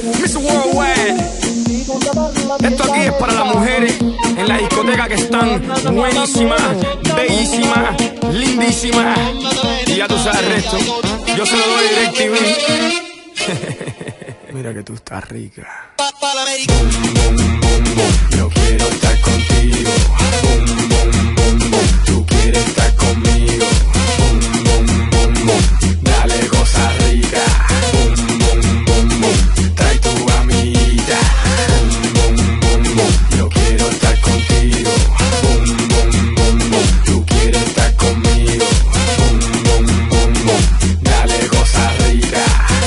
Mr. Worldwide. Esto aquí es para las mujeres en la discoteca que están buenísimas, bellísimas, lindísimas. Y ya tú sabes el resto. Yo se lo doy DirecTV. Mira que tú estás rica. Yo quiero estar contigo. Tú quieres estar conmigo. Dale cosa rica. Trae tu amiguita. Yo quiero estar contigo. Tú quieres estar conmigo. Dale cosa rica.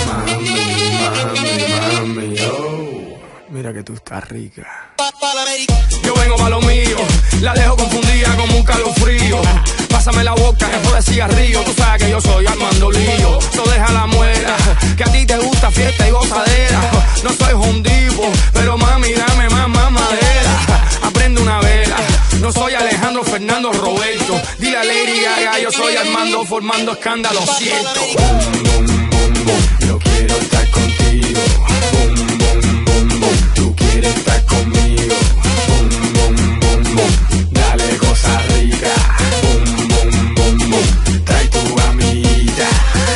Mami, oh. Mira que tú estás rica. Yo vengo pa' lo mío, la dejo confundida como un calofrío. Pásame la boca, que de cigarrillo. Tú sabes que yo soy Armando Lío. So deja la muela, que a ti te gusta fiesta y gozadera. No soy hondivo, pero mami, dame más madera. Aprende una vela, no soy Alejandro Fernando Roberto. Dile a Lady Gaga, yo soy Armando formando escándalo, siento. Yo quiero estar contigo. Tú quieres estar conmigo. Dale cosa rica. Trae tu amiguita.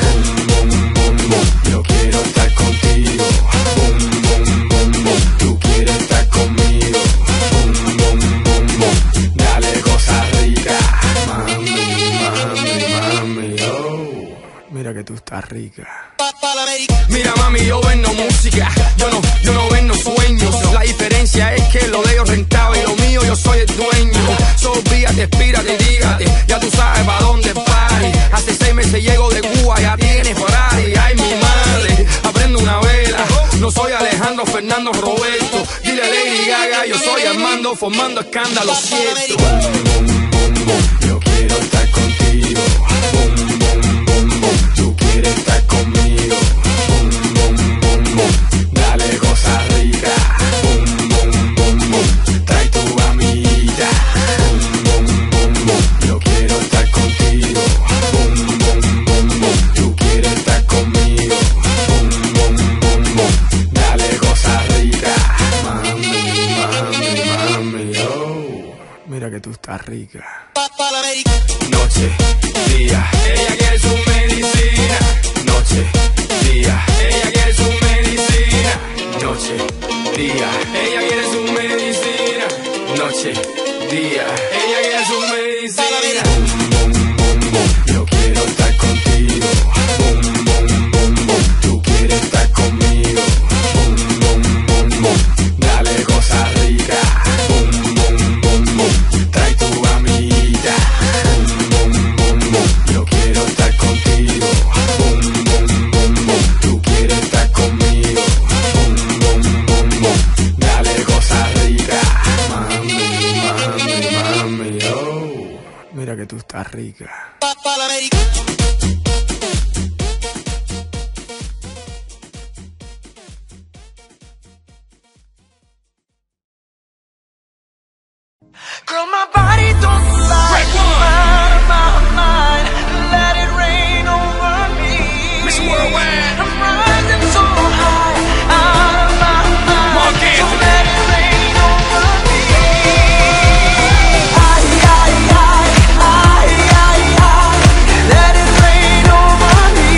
Yo quiero estar contigo. Tú quieres estar conmigo. Dale cosa rica. Mami, oh. Mira que tú estás rica. Mira mami, yo vendo música, yo no vendo sueños. La diferencia es que lo de ellos rentable y lo mío yo soy el dueño. Olvídate, espírate, dígate, ya tú sabes pa' dónde party. Hace 6 meses llego de Cuba, ya tienes Ferrari. Ay mi madre, aprendo una vela. No soy Alejandro Fernando Roberto. Dile a Lady Gaga, yo soy Armando formando escándalo, cierto. Yo quiero estar contigo. Tú quieres estar conmigo. Dale cosa rica. Trae tu amiguita. Yo quiero estar contigo. Tú quieres estar conmigo. Dale cosa rica. Mami, oh. Mira que tú estás rica. Noche, día, ella quiere su medicina. Noche, día, ella quiere su medicina. Noche, día, ella quiere su medicina. Noche, día, ella quiere su medicina. Yo quiero estar contigo. Tú quieres estar conmigo. Dale cosa rica. Trae tu amiguita. Yo quiero estar contigo. Tú quieres estar conmigo. Dale cosa rica. Mami, oh. Mira que tú estás rica. Girl, my body don't lie. I'm out of my mind. Let it rain over me. Mr. Worldwide. I'm rising so high, out of my mind. So let it rain over me. Let it rain over me.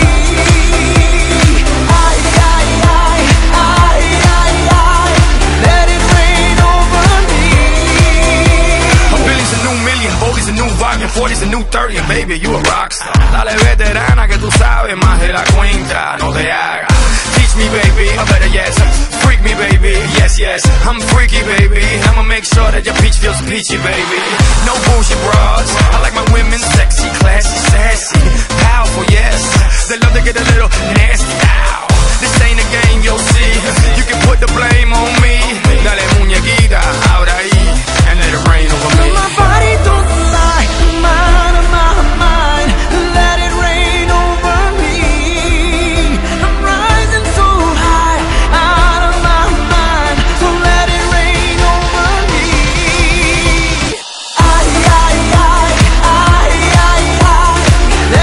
Let it rain over me. A billion's a new million, 40's a new volume, 40's a new 30, and baby, you a rockstar. Dale veterana que tú sabes más de la cuenta, no te hagas. Teach me, baby, or better yes, freak me, baby, yes, I'm freaky, baby. I'ma make sure that your peach feels peachy, baby. No bullshit bras, I like my women sexy, classy, sassy, powerful, yes. They love to get a little nasty, ow. This ain't a game, you'll see. You can put the blame on me. Dale muñequita, ahora ahí, and let it rain over me. My body don't lie, I'm out of my mind. Let it rain over me. I'm rising so high, out of my mind. So let it rain over me. Let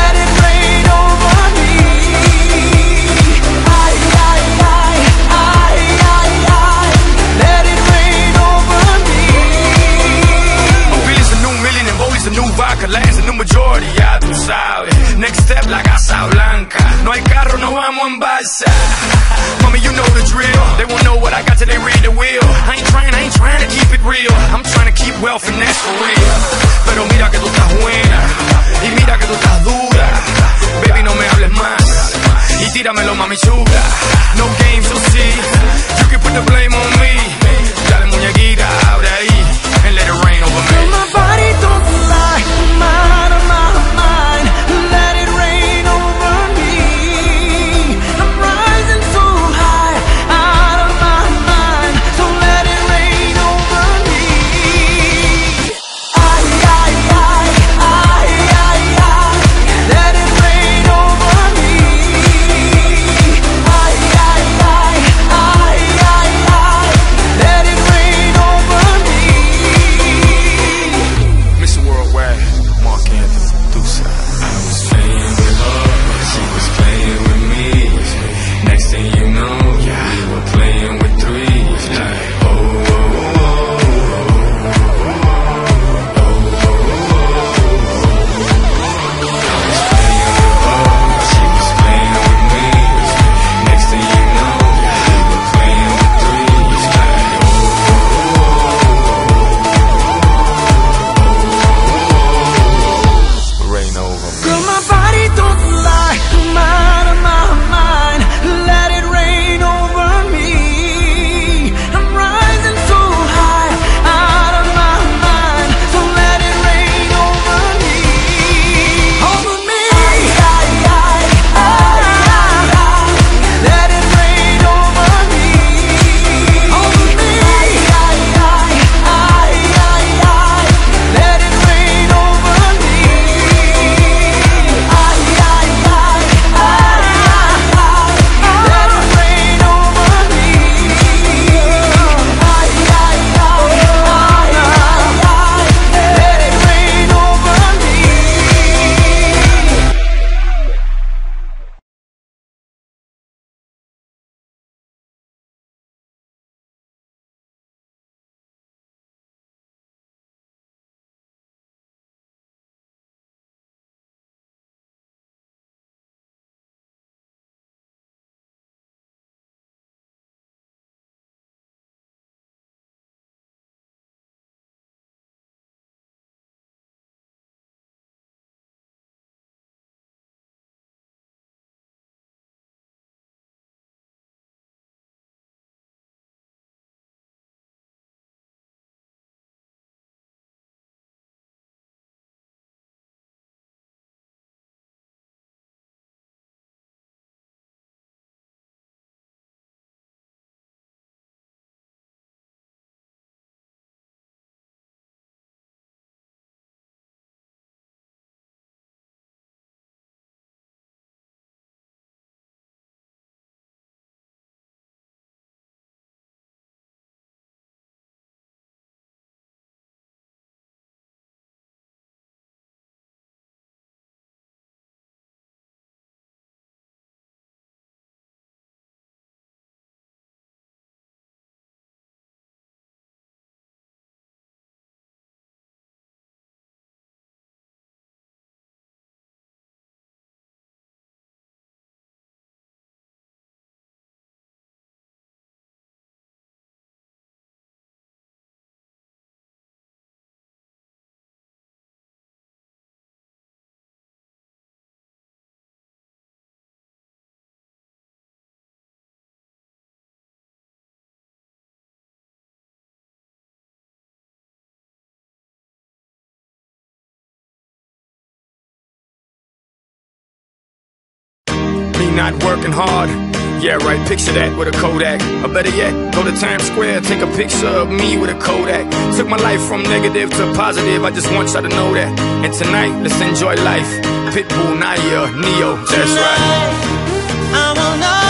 Next step, la Casa Blanca. No hay carro, no vamos en balsa. Mommy, you know the drill. They won't know what I got till they read the wheel. I ain't trying to keep it real. I'm trying to keep wealth and that's for real. Pero mira que tú estás buena y mira que tú estás dura. Baby, no me hables más y tíramelo, mami chula. No games, you'll see. You can put the blame on me. Dale muñequita, abre ahí and let it rain over me. My body don't lie, I'm out of my mind. Let it rain over me. I'm rising so high, out of my mind. So let it rain over me. Ay, ay, ay, ay, ay, ay. Let it rain over me. Ay, ay, ay, ay, ay, ay. Let it rain over me. Mr. Worldwide, Mark Anthony, Deuce. I was playing with her, she was playing with me. Next thing you know, we were playing with three. Like, oh, oh, oh, oh, I was playing with her, she was playing with me. Next thing you know, we were playing with three. Like, rain over me. Girl, my body don't lie, I'm out of my mind. Let it rain over me. I'm rising so high, out of my mind. So let it rain over me. Over me. Ay, ay, ay, ay, ay, ay. Let it rain over me. Over me. Ay, ay, ay, ay, ay, ay. Let it rain over me. Ay, ay, ay, ay, ay, ay. Let it rain over me. Ay, ay, ay, ay, ay, ay. Let it rain over me. Me not working hard. Yeah, right, picture that with a Kodak. Or better yet, go to Times Square, take a picture of me with a Kodak. Took my life from negative to positive, I just want y'all to know that. And tonight, let's enjoy life. Pitbull, Naya, Neo, that's right. I wanna